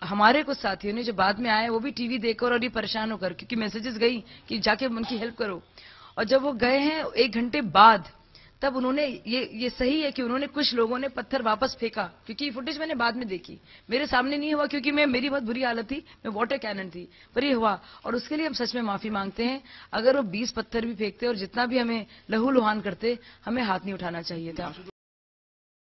हमारे कुछ साथियों ने जो बाद में आए वो भी टीवी देखकर और ये परेशान होकर, क्योंकि मैसेजेस गई कि जाके उनकी हेल्प करो, और जब वो गए हैं 1 घंटे बाद, तब उन्होंने ये सही है कि उन्होंने, कुछ लोगों ने पत्थर वापस फेंका, क्योंकि फुटेज मैंने बाद में देखी, मेरे सामने नहीं हुआ क्योंकि मेरी बहुत बुरी हालत थी, मैं वाटर कैनन थी, पर ये हुआ, और उसके लिए हम सच में माफी मांगते हैं। अगर वो 20 पत्थर भी फेंकते और जितना भी हमें लहू लुहान करते, हमें हाथ नहीं उठाना चाहिए था।